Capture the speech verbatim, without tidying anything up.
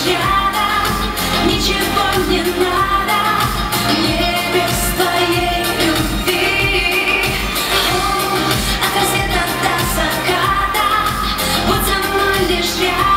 лишь рядом, ничего не надо мне без твоей любви. От рассвета до заката будь со мной лишь рядом.